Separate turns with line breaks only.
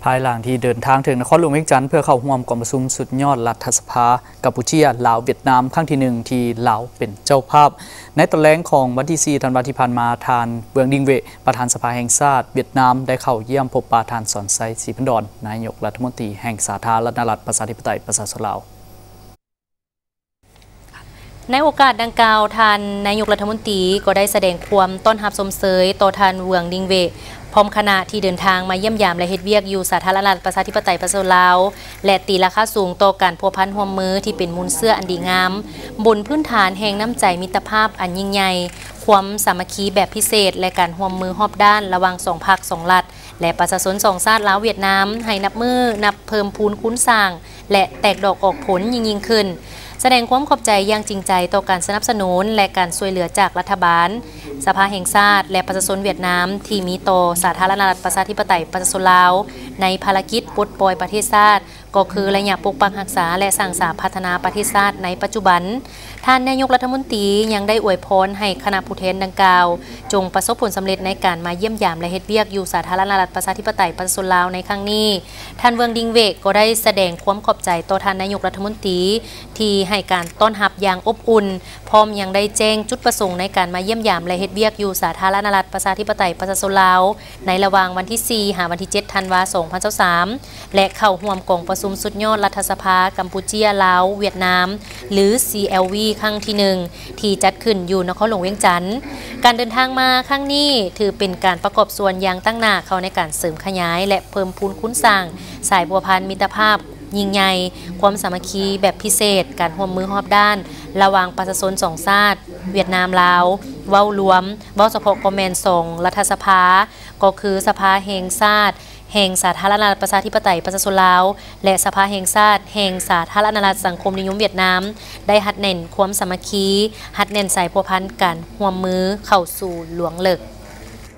ภายหลังที่เดินทางถึงนครหลวงเวียงจันทร์เพื่อเข้าร่วมการประชุมสุดยอดรัฐสภากัมพูชีลาวเวียดนามครั้งที่1ที่ลาวเป็นเจ้าภาพในตอนแรกของวันที่4ธันวาคมที่ผ่านมาทานเบืองดิงเวประธานสภาแห่งชาติเวียดนามได้เข้าเยี่ยมพบปะทานสอนไซศรีพันดรนายกรัฐมนตรีแห่งสาธารณรัฐประชาธิปไตยประชาชนลาว
ในโอกาสดังกล่าวทานนายกรัฐมนตรีก็ได้แสดงความต้อนรับสมเสยต่อทานเวียงดิงเวพร้อมคณะที่เดินทางมาเยี่ยมยามและเฮ็ดเวียกอยู่สาธารณรัฐประชาธิปไตยประชาชนลาวและตีราคาสูงต่อการพัวพันร่วมมือที่เป็นมูลเสื้ออันดีงามบนพื้นฐานแห่งน้ำใจมิตรภาพอันยิ่งใหญ่ความสามัคคีแบบพิเศษและการร่วมมือรอบด้านระหว่าง2 พรรค 2 รัฐและประชาชน2 ชาติลาวเวียดนามให้นับเพิ่มพูนคุ้นสร้างและแตกดอกออกผลยิ่งขึ้นแสดงความขอบใจอย่างจริงใจต่อการสนับสนุนและการช่วยเหลือจากรัฐบาลสภาแห่งชาติและประชาชนเวียดนามที่มีต่อสาธารณรัฐประชาธิปไตยประชาชนลาวในภารกิจปลดปล่อยประเทศชาติก็คือระยะปกปักรักษาและสร้างสรรค์พัฒนาประเทศชาติในปัจจุบันท่านนายกรัฐมนตรียังได้อวยพรให้คณะผู้แทนดังกล่าวจงประสบผลสำเร็จในการมาเยี่ยมยามและเฮ็ดเวียกอยู่สาธารณรัฐประชาธิปไตยประชาชนลาวในครั้งนี้ท่านเวียงดิงเวก็ได้แสดงความขอบใจต่อท่านนายกรัฐมนตรีที่ให้การต้อนรับอย่างอบอุ่นพร้อมยังได้แจ้งจุดประสงค์ในการมาเยี่ยมยามและเฮ็ดเวียกอยู่สาธารณรัฐประชาธิปไตยประชาชนลาวในระหว่างวันที่4 หาวันที่7 ธันวาคม 2023และเข้าร่วมกองประชุมสุดยอดรัฐสภากัมพูชีลาวเวียดนามหรือ CLV ครั้งที่1ที่จัดขึ้นอยู่นครหลวงเวียงจันทร์การเดินทางมาครั้งนี้ถือเป็นการประกอบส่วนอย่างตั้งหน้าเข้าในการเสริมขยายและเพิ่มพูนคุ้นสร้างสายบัวพันธ์มิตรภาพยิ่งใหญ่ความสามัคคีแบบพิเศษการร่วมมือรอบด้านระหว่างประชาชน2 ชาติเวียดนามลาวเว้ารวมเว้าเฉพาะก็แม่น2รัฐสภาก็คือสภาแห่งชาติแห่งสาธารณรัฐประชาธิปไตยประชาชนลาวและสภาแห่งชาติแห่งสาธารณรัฐสังคมนิยมเวียดนามได้หัดเน้นความสามัคคีหัดเน้นสายพัวพันกันร่วมมือเข้าสู่หลวงเลิก